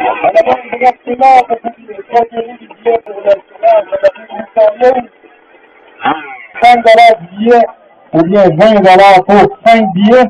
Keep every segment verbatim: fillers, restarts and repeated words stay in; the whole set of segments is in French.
cinq dollars du billet ou bien vingt dollars pour cinq billets.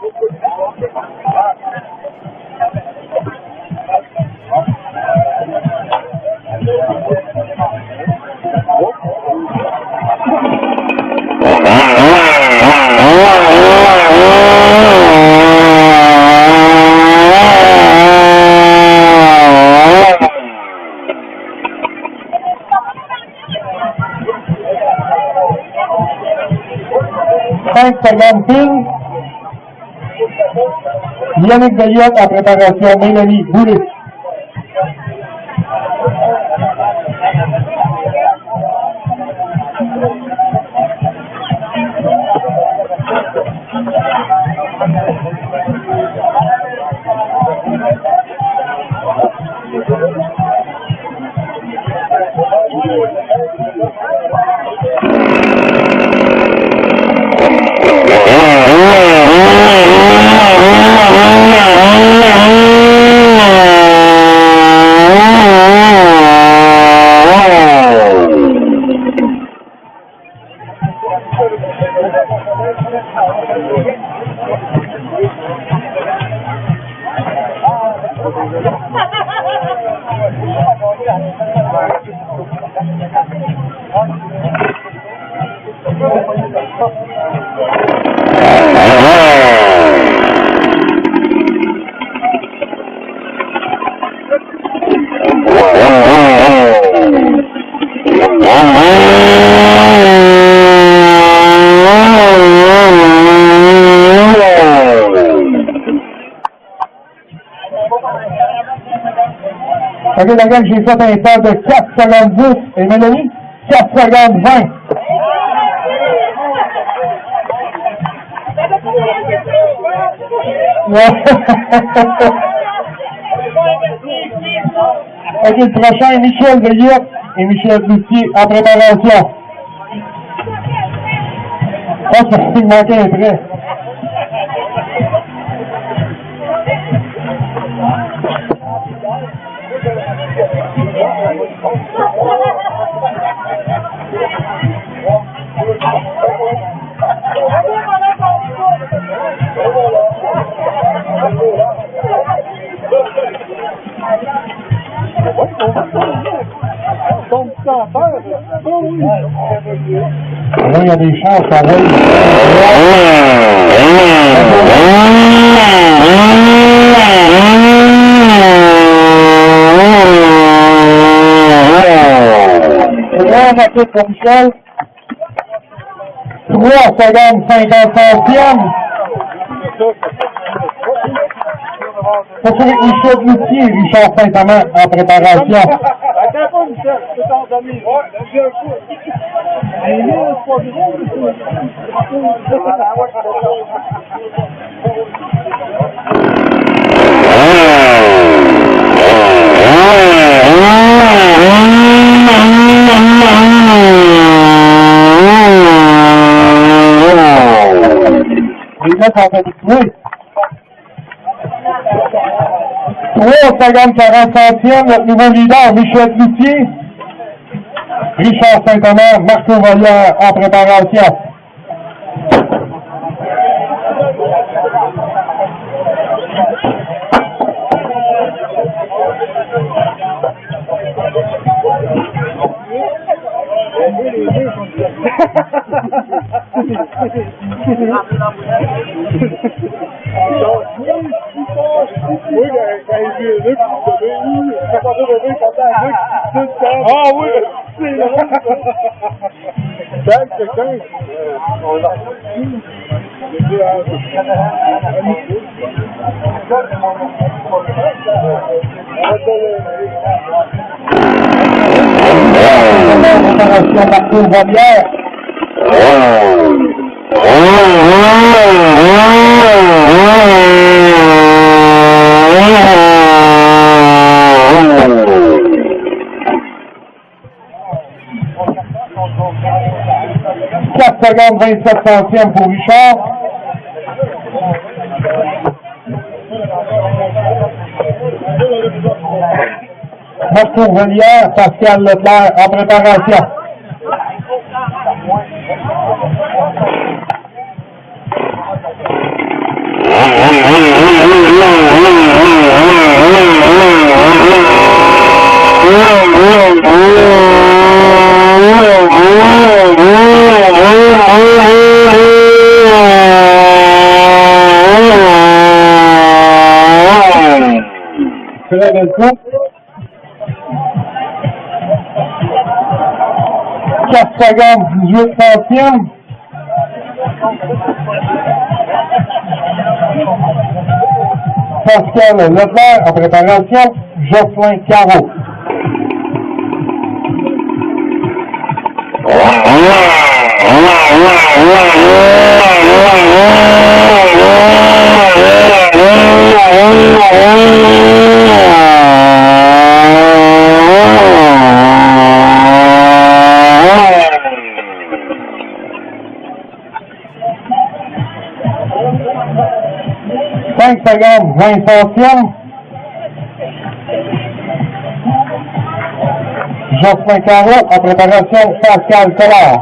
cinq secondes ping. Yannick Veillette en préparation. Mélanie Boulet. Ok, la gang, j'ai fait un temps de quatre secondes dix. Et Mélanie, quatre secondes vingt. Ok, le prochain, Michel Veillette et Michel Cloutier en préparation. Ça, ça il manquait un trait. Là, il y a des chances, ça va. Là, on a pour Michel. trois secondes cinquante-cinquième. Pour celui que Michel Cloutier, Richard Saint-Amand en préparation. Attends pas, Michel, c'est ton ami. Ouais, j'ai un coup. Mais nous, c'est pas drôle, Les gars sont habitués. trois secondes quarante centièmes, notre nouveau leader, Michel Cloutier. Richard Saint-Amand, Marco Vallière en préparation. Ah oui, c'est là. C'est quelqu'un. Préparation Marco Vallière. quatre secondes vingt-sept centièmes pour Richard. Marco Vallière, Pascal Leclerc en préparation. Très belle coupe. quatre secondes, dix-huit centièmes. Pascal Leclerc en préparation. Jocelyn Carreau. cinq secondes, vingt centièmes. Jocelyn Carreau en préparation. Pascal Collard.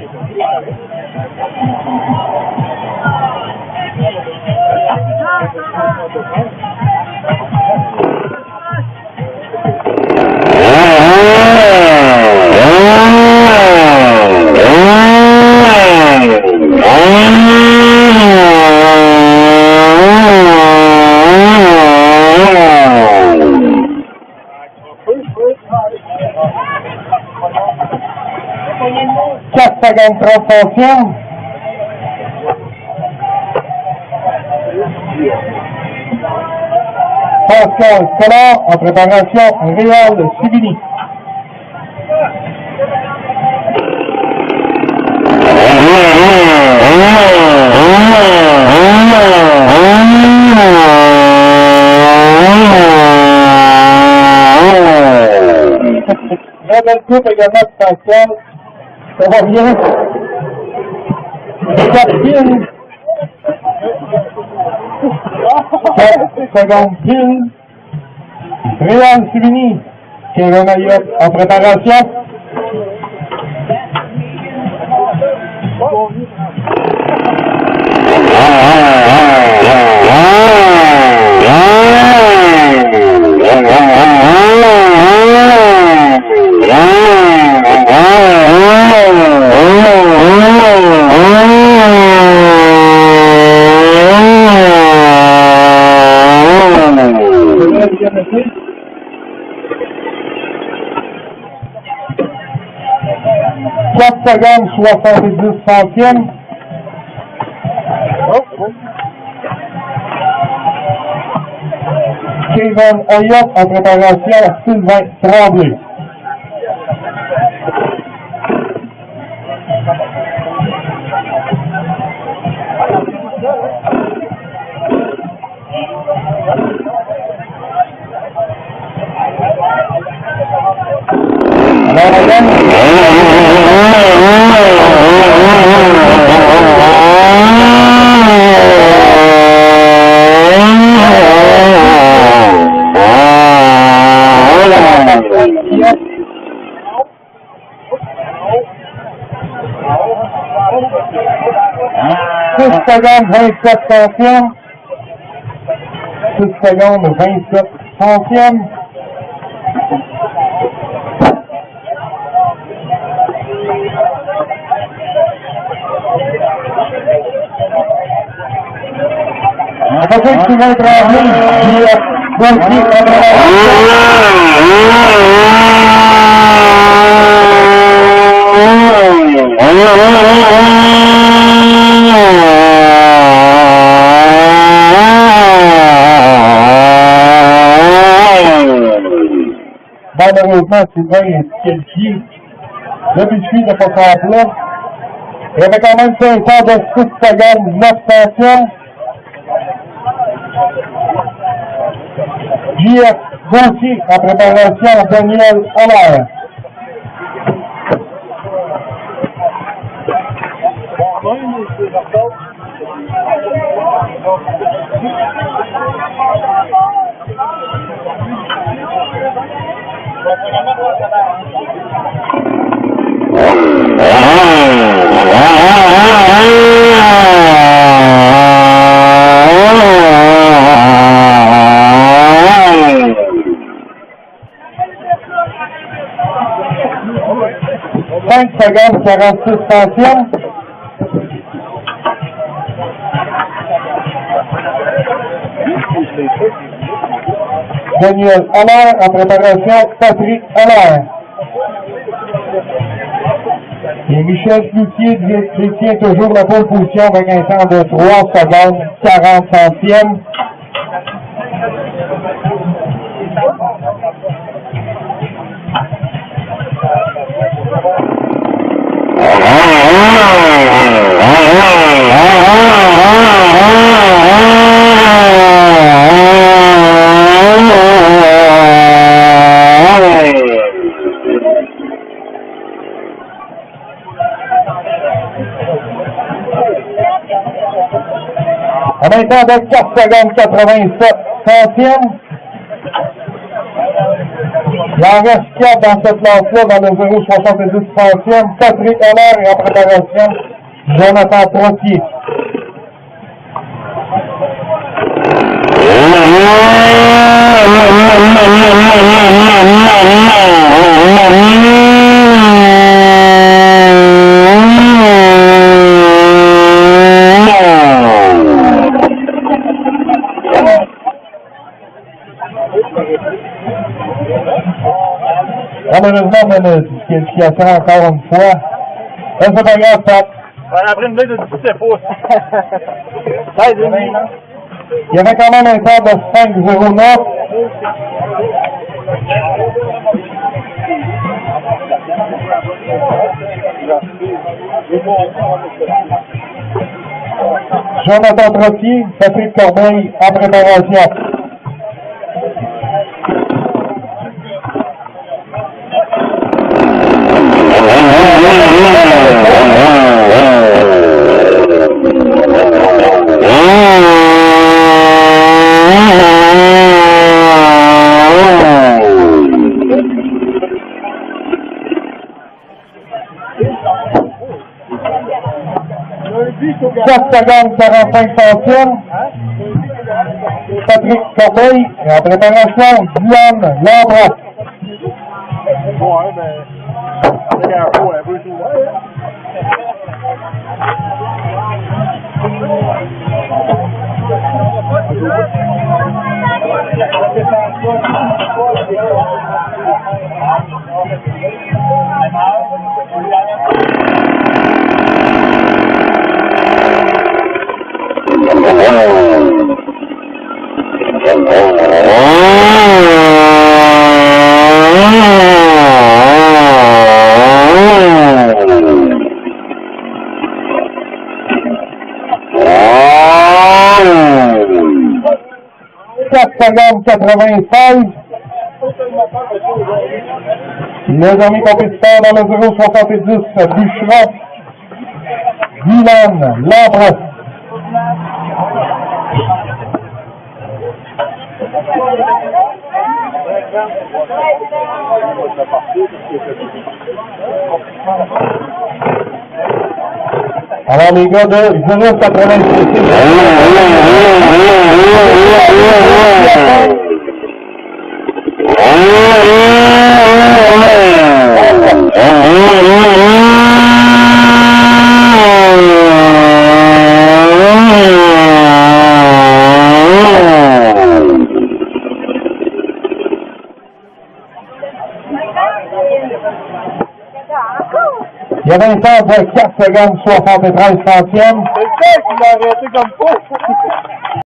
quatre secondes, trente centièmes. Pascal Collard en préparation. Réal Sibini. Très belle coupe également de Pascal. Ça va bien. quatre piles. quatre secondes pile. Réal Sibini. Kevin Ayotte en préparation. quatre secondes, soixante-dix centièmes. Kevin Ayotte en préparation. Sylvain Tremblay. Alors, madame, six secondes, vingt-sept centièmes. six secondes, vingt-sept centièmes. Peut-être qu'il va être ramené, il a Gauthier en malheureusement, Sylvain est disqualifié. L'habitude de pas faire plat. Il y avait quand même fait un temps de six secondes, neuf centièmes. J F Gauthier en préparation, Daniel Holler. secondes, quarante-six centièmes. Daniel Allaire en préparation, Patrick Allaire. Et Michel Cloutier détient toujours la pole position avec un temps de trois secondes, quarante centièmes. En même temps, avec quatre secondes quatre-vingt-sept centièmes. Il en reste quatre dans cette lance-là, dans le zéro virgule soixante-dix centièmes. Patrick Allaire est en préparation. Jonathan Trottier. Malheureusement, mais une disqualification encore une fois. Ça, c'est pas grave, Pat. On a pris une blague de dix-sept pouces. seize et demi. Il y avait quand même un temps de cinq zéro neuf. Jonathan Trottier, Patrick Corbeil en préparation. quatre secondes, quarante-cinq centièmes. Patrick Corbeil, en préparation, Guillaume Lambras. Ouais, mais c'est un peu, un peu tout. quatre secondes quatre-vingt-seize. Les amis compétiteurs dans le zéro virgule soixante-dix, Bûcheron, Dylan Lambras. Alors les gars de zéro virgule quatre-vingt-six. Il y avait un temps de quatre secondes soixante-treize centièmes. C'est ça qui l'a arrêté comme faux.